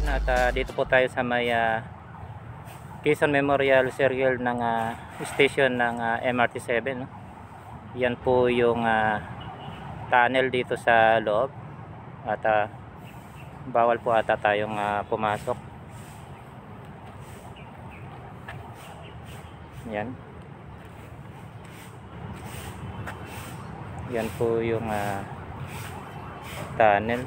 kababayan, at dito po tayo sa may Quezon Memorial Circle ng station ng MRT7, no? Yan po yung tunnel dito sa loob, at bawal po ata tayong pumasok. Yan po yung tunnel.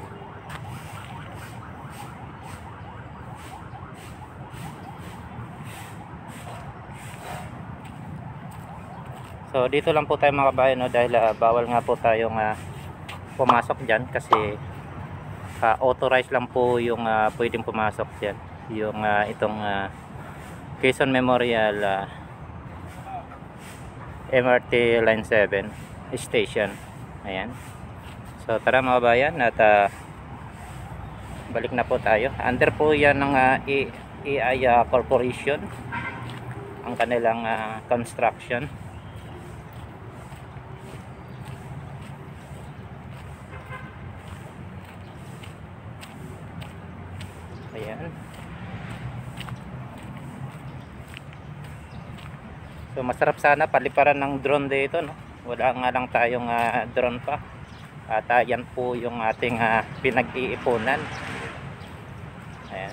So dito lang po tayo mga kabayan, no? Dahil bawal nga po tayong pumasok dyan, kasi authorized lang po yung pwedeng pumasok dyan, yung itong Quezon Memorial MRT Line 7 station. Ayan. So tara mga kabayan, at balik na po tayo. Under po yan ng AI Corporation, ang kanilang construction. Ayan. So masarap sana paliparan ng drone dito, no? Wala nga lang tayong drone pa. At yan po yung ating pinag-iipunan. Ayan.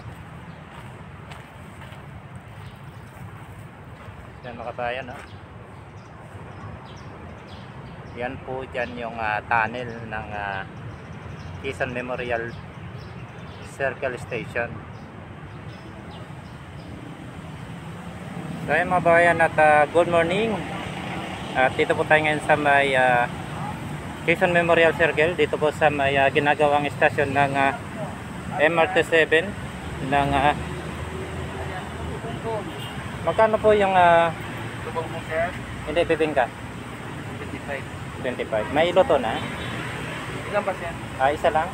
Yan mga kabayan, no? Yan po dyan yung tunnel ng Quezon Memorial Circle Station. So ayun mga bayan, at good morning. At dito po tayo ngayon sa may Quezon Memorial Circle. Dito po sa may ginagawang estasyon ng MRT7 ng magkano po yung Lubang mo, sir? hindi, bibingka? 25. 25. May iloto na? Ilan ba, sir? Isa lang.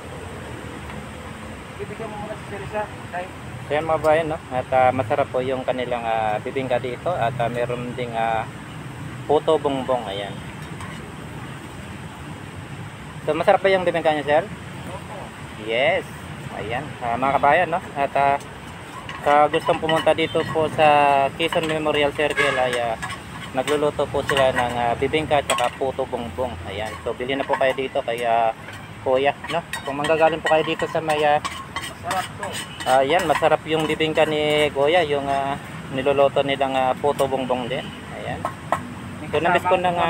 Ibigyan mo muna si sir isa. So yan mga bayan, no? At masarap po yung kanilang bibingka dito, at meron ding puto bongbong. Ayan. So masarap pa yung bibingka niya, sir? Yes. Ayan, mga kabayan, no? At sa gustong pumunta dito po sa Quezon Memorial Circle ay nagluluto po sila ng bibingka at saka puto bongbong. Ayan. So bili na po kayo dito kay Kuya, no? Kung manggagaling po kayo dito sa may Sarap to. ayan, masarap yung bibingka ni Goya, yung niluluto nilang puto bongbong din. Ayan. So namiss ko ng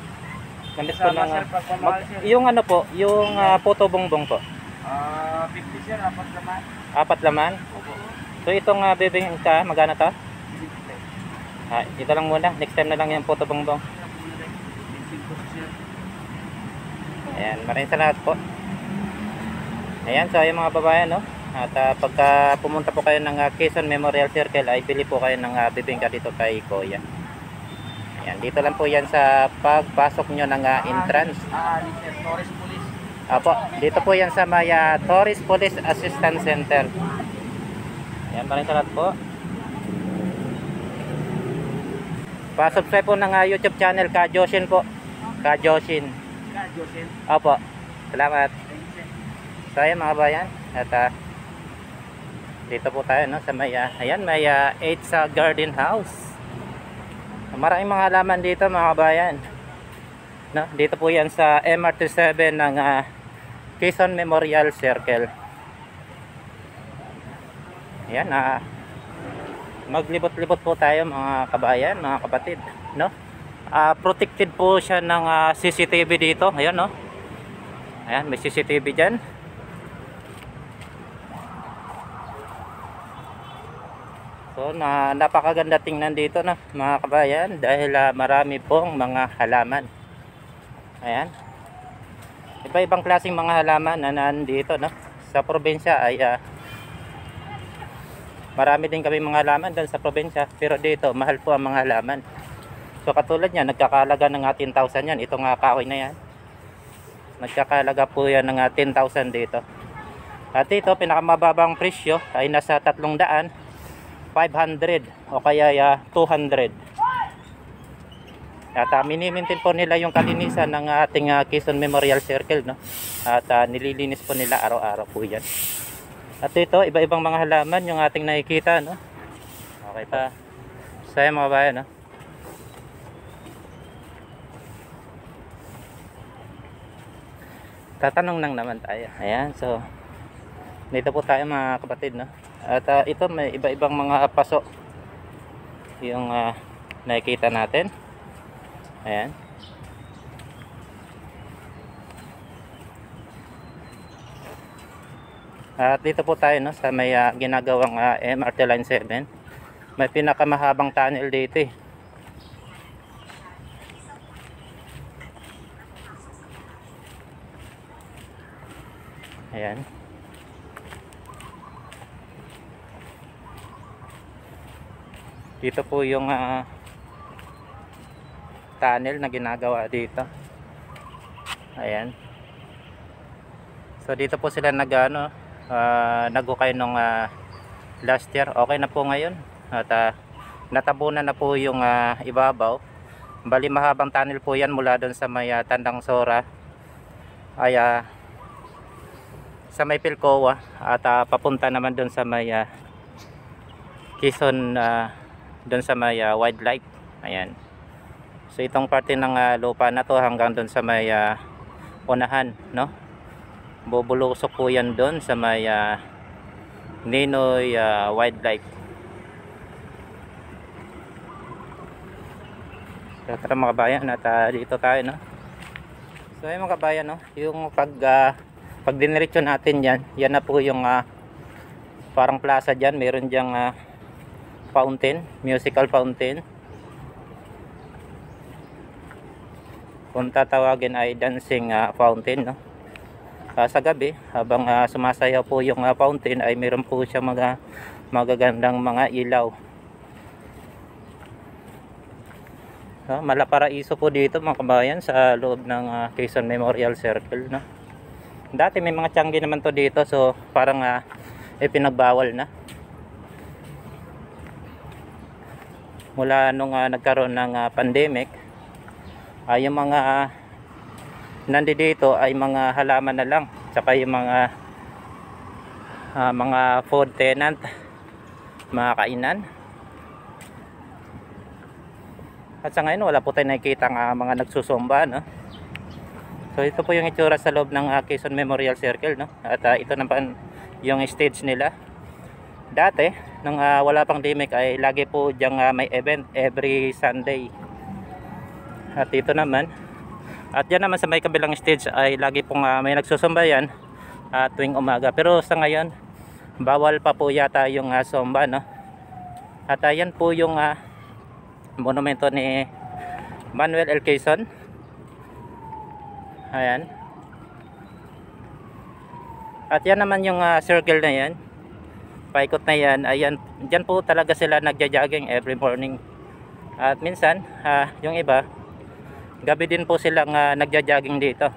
yung ano po, yung puto bongbong po. 50 sir, 4 laman. 4 laman. So itong bibingka, magkano to? Ito lang muna. Next time na lang yung puto bongbong. Ayan, maraming salamat po. Ayan, so ayun mga babayan, no? At pagka pumunta po kayo ng Quezon Memorial Circle, ay bili po kayo ng bibingka dito kay Kuya. Ayan, dito lang po yan sa pagpasok nyo ng entrance. Tourist Police. Apo, dito po yan sa may Tourist Police Assistance Center. Ayan, maraming salamat po. Pa-subscribe po ng YouTube channel Kajoshin po. Kajoshin. Apo, salamat. So ayan mga bayan, at dito po tayo, no, sa may ayan, may 8 sa garden house. Maraming mga halaman dito mga bayan, no? Dito po yan sa MRT7 ng Quezon Memorial Circle. Ayan, maglibot-libot po tayo mga kabayan, mga kapatid, no? Protected po siya ng CCTV dito. Ayan, no? Ayan, may CCTV dyan. So napakaganda tingnan dito, na mga kabayan, dahil marami pong mga halaman. Ayan. Iba-ibang klaseng mga halaman na nandito, no? Sa probinsya ay marami din kami mga halaman doon sa probinsya, pero dito mahal po ang mga halaman. So katulad niya, nagkakalaga ng 10,000 yan. Itong kahoy na yan, nagkakalaga po yan ng 10,000 dito. At ito, pinakamababang presyo ay nasa 300, 500 o kaya 200. At minimintin po nila yung kalinisan ng ating Quezon Memorial Circle, no? At nililinis po nila araw-araw po yan. At ito, iba-ibang mga halaman yung ating nakikita, no? Okay pa. So ayan mga bayan, no? Tatanong lang naman tayo. Ayan, so dito po tayo mga kapatid, no? At ito may iba-ibang mga paso yung nakikita natin. Ayan. At dito po tayo, no, sa may ginagawang MRT Line 7. May pinakamahabang tunnel dito eh. Ayan. Dito po yung tunnel na ginagawa dito. Ayan. So dito po sila nag-ukay nung last year. Okay na po ngayon. At natabunan na po yung ibabaw. Bali mahabang tunnel po yan mula doon sa may Tandang Sora. Ay sa may Pilcoa at papunta naman doon sa may Quezon, doon sa may wildlife. Ayan. So itong parte ng lupa na to hanggang doon sa may unahan, no? Bubulusok po yan doon sa may Ninoy wildlife. So tara mga kabayan, at dito tayo, no? So ayun mga kabayan, no? Yung pag diniretso natin yan, yan na po yung parang plaza dyan. Meron dyang fountain, musical fountain. Kung tatawagin ay dancing fountain, no? Sa gabi, habang sumasayaw po yung fountain, ay meron po siya mga magagandang mga ilaw. Malaparaiso po dito mga kabayan sa loob ng Quezon Memorial Circle, no? Dati may mga tiyanggi naman to dito, so parang pinagbawal na. Mula nung nagkaroon ng pandemic, yung mga nandito ay mga halaman na lang, tsaka yung mga food tenant, mga kainan. At sa ngayon wala po tayo nakikita mga nagsusumba, no? So ito po yung itsura sa loob ng Quezon Memorial Circle, no? At ito naman yung stage nila. Dati nung wala pang pandemic ay lagi po diyang may event every Sunday. At ito naman, at yan naman sa may kabilang stage ay lagi pong may nagsusumba yan tuwing umaga. Pero sa ngayon bawal pa po yata yung sumba, no? At yan po yung monumento ni Manuel L. Quezon. Ayan. At yan naman yung circle na yan, paikot na yan. Ayan, dyan po talaga sila nagja-jogging every morning. At minsan yung iba gabi din po silang nagja-jogging dito.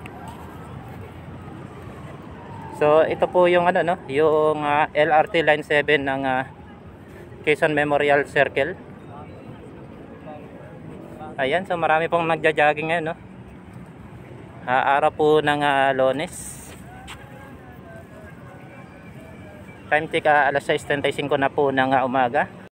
So ito po yung no, yung LRT line 7 ng Quezon Memorial Circle. Ayan, so marami pong nagja-jogging ngayon, no? Araw po ng Lunes. Time check alas 6:35 na po ng umaga.